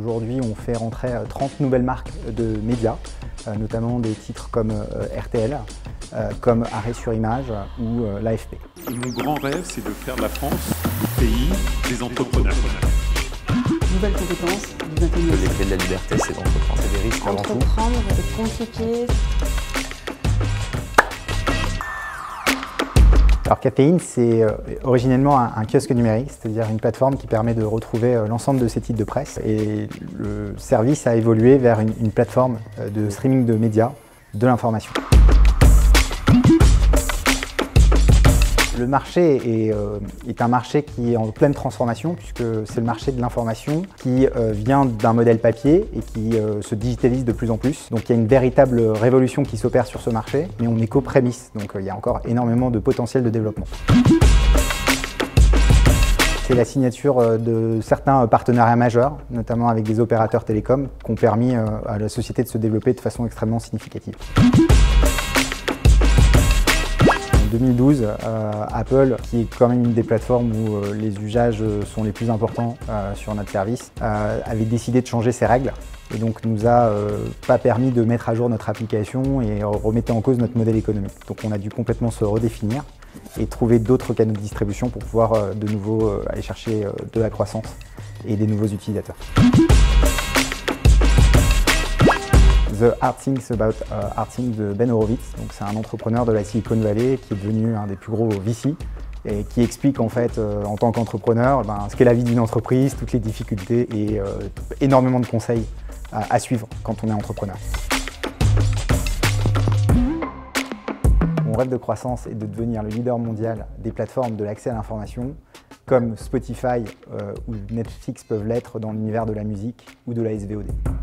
Aujourd'hui, on fait rentrer 30 nouvelles marques de médias, notamment des titres comme RTL, comme Arrêt sur Image ou l'AFP. Mon grand rêve, c'est de faire de la France le pays des entrepreneurs. Nouvelles compétences du 21e siècle. Les clés de la liberté, c'est d'entreprendre. C'est des risques avant tout. Entreprendre est compliqué. Alors Caféine, c'est originellement un kiosque numérique, c'est-à-dire une plateforme qui permet de retrouver l'ensemble de ces titres de presse. Et le service a évolué vers une plateforme de streaming de médias, de l'information. Le marché est un marché qui est en pleine transformation puisque c'est le marché de l'information qui vient d'un modèle papier et qui se digitalise de plus en plus. Donc il y a une véritable révolution qui s'opère sur ce marché, mais on est qu'aux prémices, donc il y a encore énormément de potentiel de développement. C'est la signature de certains partenariats majeurs, notamment avec des opérateurs télécoms, qui ont permis à la société de se développer de façon extrêmement significative. En 2012, Apple, qui est quand même une des plateformes où les usages sont les plus importants sur notre service, avait décidé de changer ses règles et donc nous a pas permis de mettre à jour notre application et remettait en cause notre modèle économique. Donc on a dû complètement se redéfinir et trouver d'autres canaux de distribution pour pouvoir de nouveau aller chercher de la croissance et des nouveaux utilisateurs. The Hard Things About Hard Things de Ben Horowitz. C'est un entrepreneur de la Silicon Valley qui est devenu un des plus gros VC et qui explique en fait en tant qu'entrepreneur ce qu'est la vie d'une entreprise, toutes les difficultés et énormément de conseils à suivre quand on est entrepreneur. Mon rêve de croissance est de devenir le leader mondial des plateformes de l'accès à l'information comme Spotify ou Netflix peuvent l'être dans l'univers de la musique ou de la SVOD.